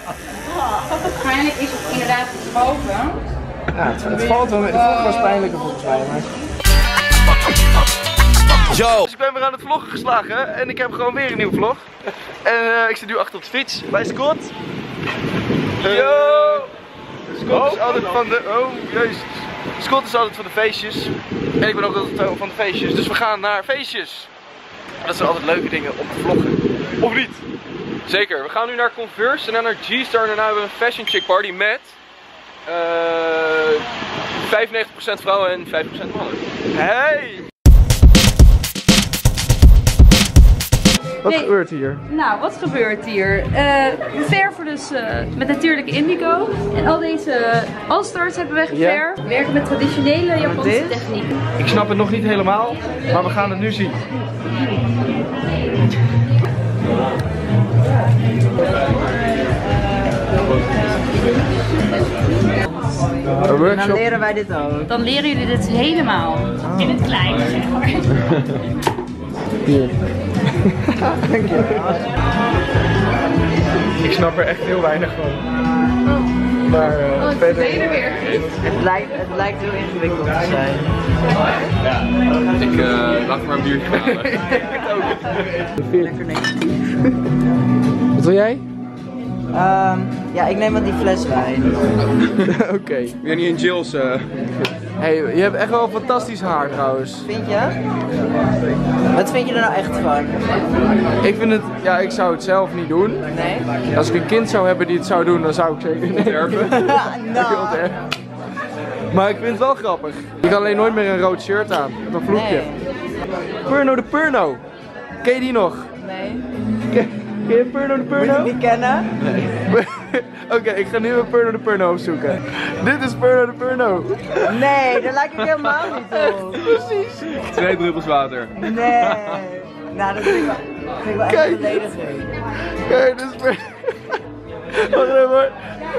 Waarschijnlijk is het inderdaad boven. Ja, het valt wel. Het vlog was pijnlijker volgens mij. Maar... Yo! Dus ik ben weer aan het vloggen geslagen en ik heb gewoon weer een nieuwe vlog. En ik zit nu achter op de fiets bij Scott. Yo! Scott is altijd van de... Oh, jezus. Scott is altijd van de feestjes. En ik ben ook altijd van de feestjes. Dus we gaan naar feestjes. Dat zijn altijd leuke dingen om te vloggen. Of niet? Zeker. We gaan nu naar Converse en dan naar G-Star. En daarna hebben we een Fashion Chick Party met... 95% vrouwen en 5% mannen. Hey! Wat gebeurt hier? Nou, wat gebeurt hier? We verven dus met natuurlijke indigo. En al deze All-Stars hebben we geverfd. We werken met traditionele Japanse techniek. Ik snap het nog niet helemaal, maar we gaan het nu zien. En dan leren wij dit ook. Dan leren jullie dit helemaal. In het klein, zeg maar. Hier. Dank je. Ik snap er echt heel weinig van. Maar verder... Het lijkt heel ingewikkeld te zijn. Ik laat maar een biertje halen. Lekker negatief. Wat wil jij? Ja, ik neem wel die fles wijn. Oké. Ik ben niet in Jill's. Hey, je hebt echt wel fantastisch haar trouwens. Vind je? Wat vind je er nou echt van? Ik vind het, ja, ik zou het zelf niet doen. Nee? Als ik een kind zou hebben die het zou doen, dan zou ik zeker niet erven. Nou. Maar ik vind het wel grappig. Je kan alleen nooit meer een rood shirt aan, met een vloekje. Nee. Purno de Purno. Ken je die nog? Nee. Ken je Purno de Purno? Moet je die kennen? Nee. Oké, ik ga nu een Purno de Purno opzoeken. Dit is Purno de Purno. Nee, daar lijkt ik helemaal niet op. Precies. 2 druppels water. Nee. Nou, dat vind ik wel echt Kijk. belediging. Kijk, dit is Purno. Wacht even hoor.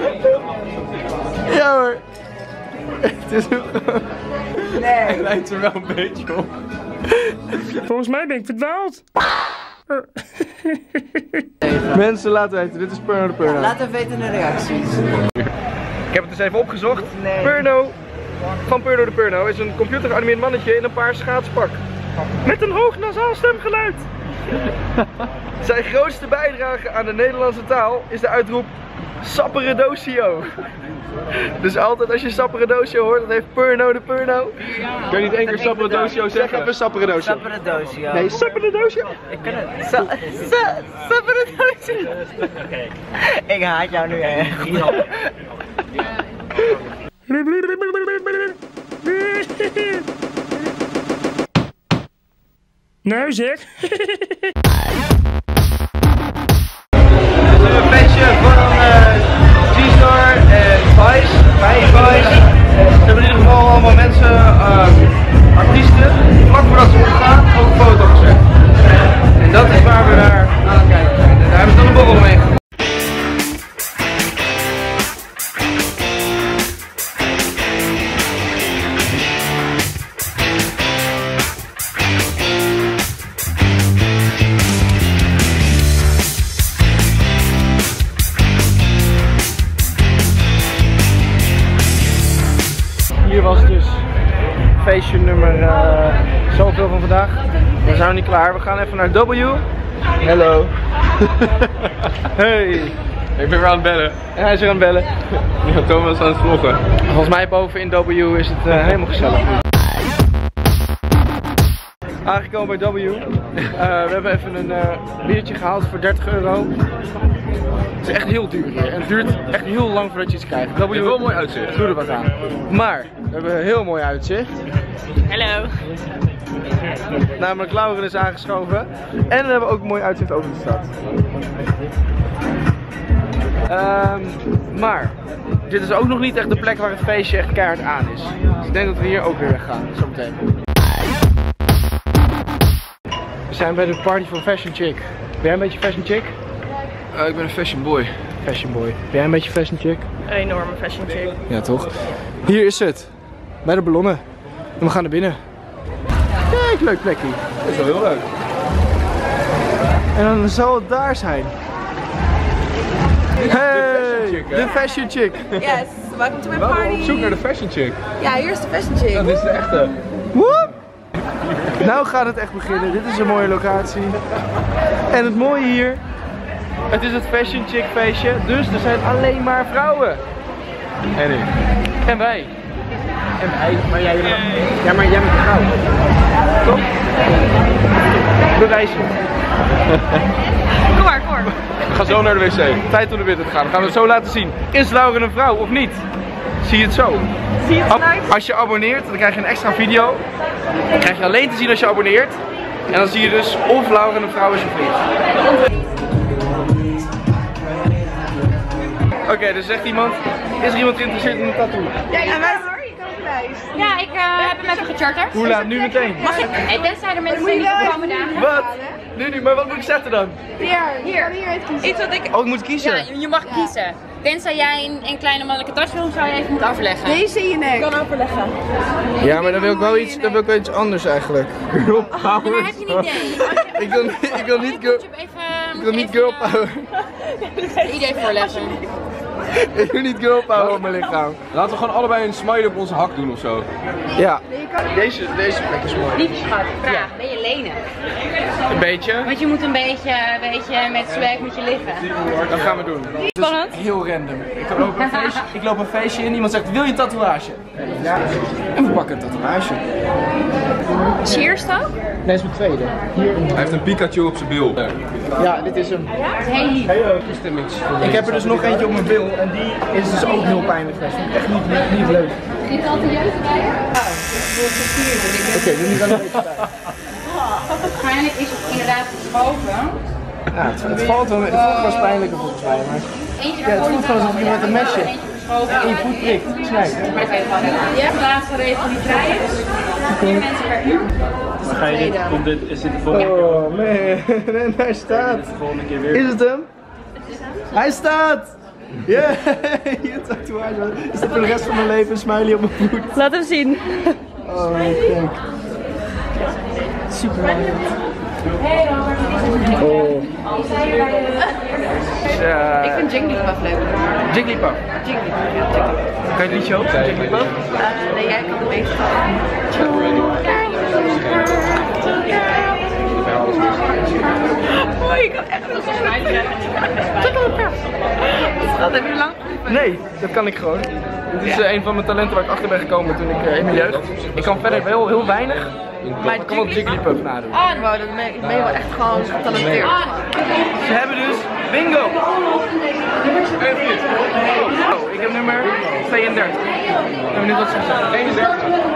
Ja hoor. Het is ook gewoon... Nee. Het lijkt er wel een beetje op. Volgens mij ben ik verdwaald. Mensen, laten weten, dit is Purno de Purno. Laat even weten in de reacties. Ik heb het dus even opgezocht. Nee. Purno van Purno de Purno is een computergeanimeerd mannetje in een paars schaatspak. Met een hoog nasaal stemgeluid. Zijn grootste bijdrage aan de Nederlandse taal is de uitroep Sapperedosio. Dus altijd als je Sapperedosio hoort, dan heeft Purno de Purno. Kan je niet één keer Sapperedosio zeggen? Zeg even Sapperedosio. Sapperedosio. Nee, Sapperedosio. Ik kan het. Sapperedosio. Ik haat jou nu echt. Nou zeg. Een feestje van G-Star en Vice, Vice. Ze hebben in ieder geval allemaal mensen, artiesten, vlak voordat ze opgaan, ook een foto gezet. En dat is waar we naar aan het kijken zijn. En daar hebben ze dan een borrel mee gemaakt. Hier was dus feestje nummer zoveel van vandaag. We zijn nog niet klaar. We gaan even naar W. Hello. Hey. Ik ben weer aan het bellen. En hij is weer aan het bellen. Ja, Thomas aan het vloggen. Volgens mij boven in W is het helemaal gezellig. Aangekomen bij W. We hebben even een biertje gehaald voor 30 euro. Het is echt heel duur hier en het duurt echt heel lang voordat je iets krijgt. Je hebt wel een mooi uitzicht. Doe er wat aan. Maar we hebben een heel mooi uitzicht. Hallo. Namelijk Lauren is aangeschoven. En we hebben ook een mooi uitzicht over de stad. Maar dit is ook nog niet echt de plek waar het feestje echt keihard aan is. Dus ik denk dat we hier ook weer weggaan, zometeen. We zijn bij de party van Fashion Chick. Ben jij een beetje Fashion Chick? Ik ben een fashion boy. Fashion boy. Ben jij een beetje Fashion Chick? Een enorme fashion chick. Ja toch? Hier is het. Bij de ballonnen. En we gaan naar binnen. Kijk, leuk plekje. Dat is wel heel leuk. En dan zal het daar zijn. Hey! chick, hè? De fashion chick. Yes, welcome to my party. Op zoek naar de fashion chick. Ja, hier is de fashion chick. Dat is de echte. Woep! Nou gaat het echt beginnen. Dit is een mooie locatie. En het mooie hier, het is het fashion chick feestje, dus er zijn alleen maar vrouwen. En ik. En wij. En hij, maar jij bent een vrouw. Toch? Bewijs je. Kom maar, kom maar. We gaan zo naar de wc. Tijd om naar binnen te gaan. Dan gaan we het zo laten zien. Is Lauren een vrouw of niet? Zie je het zo? Zie je het eruit? Als je abonneert, dan krijg je een extra video. Dan krijg je alleen te zien als je abonneert. En dan zie je dus of Lauren een vrouw is of niet. Oké, dus zegt iemand, is er iemand geïnteresseerd in een tattoo? Ja, en wij hoor, je kan op de lijst. Ja, ik heb hem even gecharterd. Hoe laat? Nu meteen? Mag ik? Hey, tenzij er mensen zijn die komen dagen. Wat? Nu, maar wat moet ik zetten dan? Hier uit kiezen. Iets wat ik... Oh, ik moet kiezen. Ja, je mag kiezen. Tenzij jij een kleine mannelijke tas wil, zou je even moeten overleggen. Deze in je nek. Ik kan overleggen. Ja, maar dan wil ik wel iets anders eigenlijk. Girl Ja, maar power. heb je een idee? Ik wil niet girl, ik wil niet girl power. Een idee voorleggen. Ik wil niet girl power op mijn lichaam. Laten we gewoon allebei een smiley op onze hak doen of zo. Ja. Deze plek is mooi. Lieve schat, vraag. Ben je lenig? Een beetje. Want je moet een beetje met swag moet je liggen. Dat gaan we doen. Spannend. Heel random. Ik loop een feestje in, iemand zegt, wil je een tatoeage? Ja. En we pakken een tatoeage. Is je eerste ook? Nee, is mijn tweede. Hier. Hij heeft een Pikachu op zijn bil. Ja, dit is hem. Dat is heel lief. Ik heb er dus nog eentje op mijn bil en die is dus ook heel pijnlijk geweest. Vond ik echt niet leuk. Zit al te jeugd bij je? Oké, nu gaan we een beetje bij. Waarschijnlijk is het inderdaad geschoven. Ja, het valt wel. Het voelt wel pijnlijker volgens mij. Maar Eentje ja, het voelt gewoon alsof je met een mesje geschoven. in je voet prikt. Snijdt. Je hebt de laatste regel die vrij is. 4 mensen per uur. Ga je dit, is dit de volgende keer? Oh man, en hij staat. De volgende keer weer? Is het hem? Hij staat! Yeah! Je tatoeage. Is dat voor de rest van mijn leven een smiley op mijn voet? Laat hem zien. Oh, kijk. Super mooi. Oh. Ik vind Jigglypuff leuk. Jigglypuff. Kan je het liedje ook? Jigglypuff? Nee, jij kan het beter. Oh, je kan echt wel zo snel krijgen. Dat heb je lang geoefend. Nee, dat kan ik gewoon. Dit is een van mijn talenten waar ik achter ben gekomen toen ik in mijn jeugd. Ik kan verder wel heel weinig, maar ik kan wel Jigglypuff nadoen. Wow, dan ben je wel echt gewoon getalenteerd. Ze hebben dus bingo! Oh, ik heb nummer 32. Ik ben benieuwd wat ze zeggen. 31.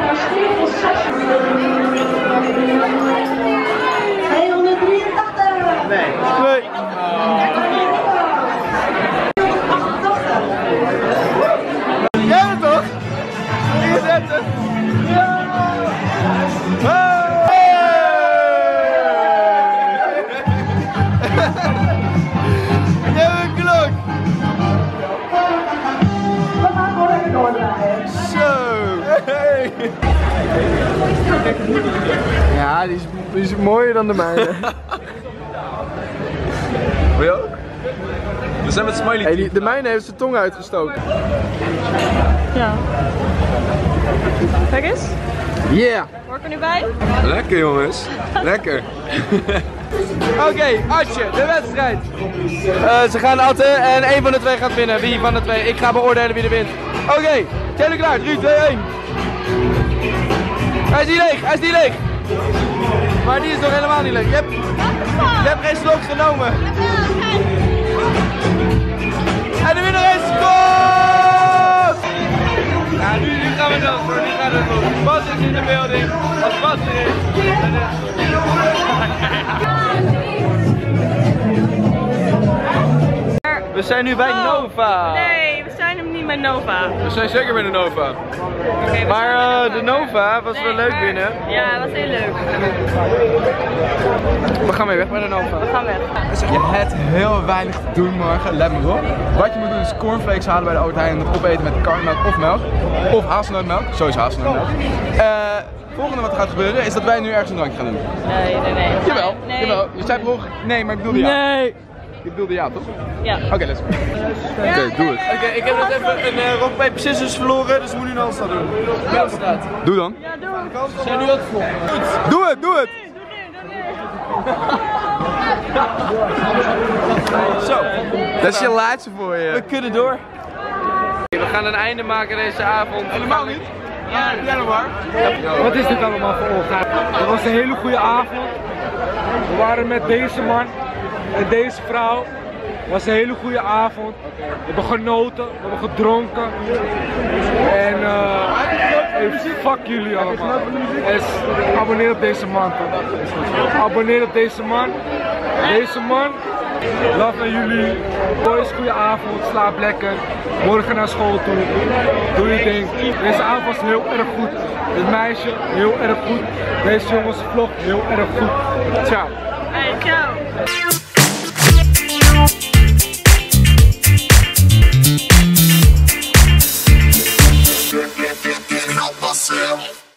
283. Nee. Jij bent toch? 33. Ja! Jij bent een klok! Zo! Hey. Ja, die is mooier dan de mijne. Wil je ook? We zijn met smiley Hey, de mijne heeft zijn tong uitgestoken. Ja. Kijk eens. Yeah! Hoor ik er nu bij? Lekker jongens. Lekker. Oké, Asje, de wedstrijd. Ze gaan atten en een van de twee gaat winnen. Wie van de twee? Ik ga beoordelen wie er wint. Oké, zijn jullie klaar? 3, 2, 1. Hij is niet leeg, hij is niet leeg. Maar die is nog helemaal niet leeg. Je hebt geen slok genomen. En de winnaar is Scott! Ja, nu gaan we dan voor. Nu gaan we doen. Bas is in de building. Als Bas er is. We zijn nu bij Nova. Nee, we zijn hem niet bij Nova. We zijn zeker bij de Nova. Okay, Maar de Nova was wel leuk binnen. Ja, dat was heel leuk. We gaan weer weg bij de Nova. We gaan weg. Je hebt heel weinig te doen morgen, let maar op. Wat je moet doen is cornflakes halen bij de Albert Heijn en nog opeten met karnemelk of melk. Of hazelnootmelk, sowieso hazelnootmelk. Volgende wat er gaat gebeuren is dat wij nu ergens een drankje gaan doen. Nee. Jawel, Nee. jawel. Je zei toch? Nee, maar ik bedoelde ja. Nee. Je bedoelde ja, toch? Ja. Oké, let's go. Oké, doe het. Oké, ik heb net even een rock, paper, scissors verloren, dus we moeten nu een handstand doen. Middelstraat. Doe dan. Ja, doe. We zijn nu aan het vloggen. Doe het, doe het! Zo, Dat is je laatste voor je. we kunnen door. We gaan een einde maken deze avond. Helemaal niet. Ja, nog maar. Wat is dit allemaal voor ons? Het was een hele goede avond. We waren met deze man en deze vrouw. Het was een hele goede avond. We hebben genoten, we hebben gedronken. En fuck jullie allemaal. En abonneer op deze man toch. Abonneer op deze man. Deze man. Love naar jullie. Boys, goede avond. Slaap lekker. Morgen naar school toe. Doe je ding. Deze avond was heel erg goed. Dit meisje heel erg goed. Deze jongens vlog heel erg goed. Ciao. Hey, ciao.